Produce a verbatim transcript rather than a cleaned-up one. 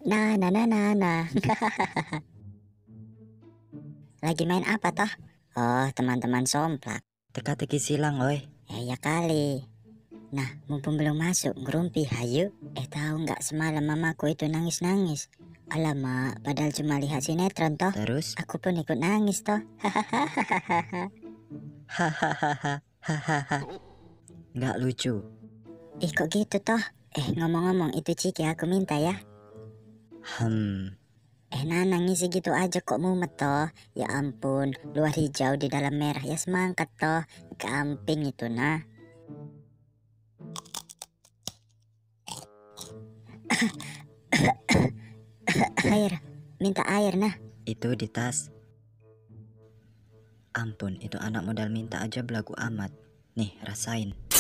Nah, nah, nah, nah, nah. Lagi main apa toh? Oh, teman-teman somplak. Teka-teki silang, oi. Eh, ya kali. Nah, mumpung belum masuk, ngerumpi, hayo. Eh, tahu nggak semalam mamaku itu nangis-nangis. Alamak, padahal cuma lihat sinetron toh. Terus? Aku pun ikut nangis toh. Hahaha, hahaha. Nggak lucu. Ih, kok gitu toh? Eh, ngomong-ngomong, itu Ciki aku minta ya. Hmm, Eh, Nana ngisi gitu aja kok mumet toh. Ya ampun, luar hijau di dalam merah, ya semangkat toh. Gamping itu nah. Air, minta air nah. itu di tas. Ampun, itu anak modal minta aja belagu amat. Nih, rasain.